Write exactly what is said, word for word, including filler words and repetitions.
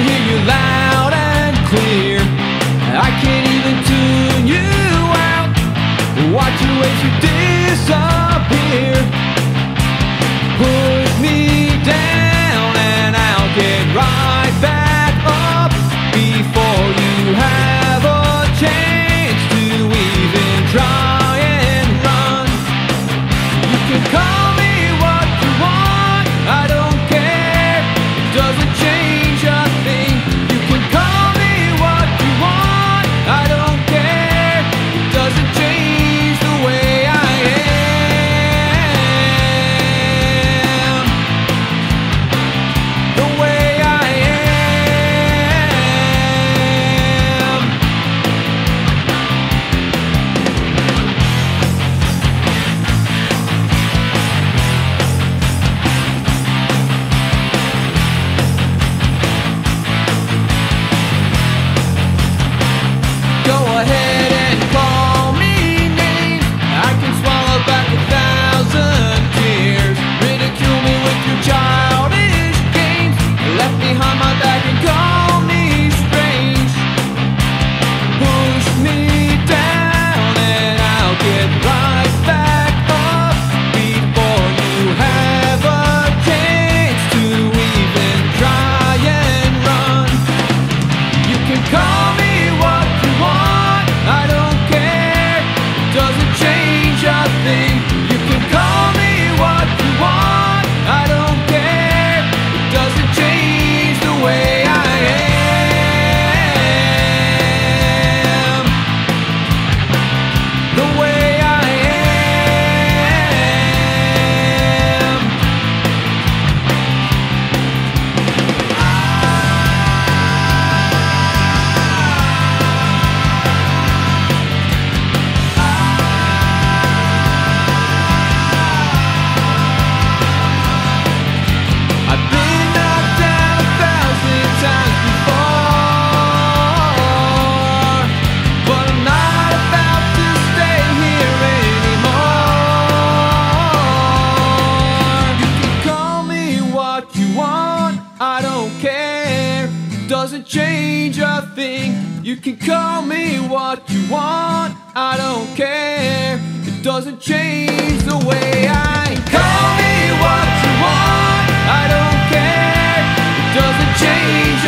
hear you loud and clear. I can't even tune you out. Watch you as you disappear. Push me down and I'll get right back up before you have a chance to even try and run. You can call me what you want, I don't care, it doesn't change a thing. You can call me what you want, I don't care, it doesn't change the way I am. The way I am. Go ahead and call me names, I can swallow back a thousand tears. Ridicule me with your childish games, left behind my back and call me strange. Push me down and I'll get right back up before you have a chance to even try and run. You can call me what you want, I don't care, it doesn't change a thing. You can call me what you want, I don't care, it doesn't change the way I am. The way I am. I've been knocked down a thousand times before, but I'm not about to stay here anymore. You can call me what you want, I don't care, it doesn't change a thing. You can call me what you want, I don't care, it doesn't change the way I call me what you want, I don't care, it doesn't change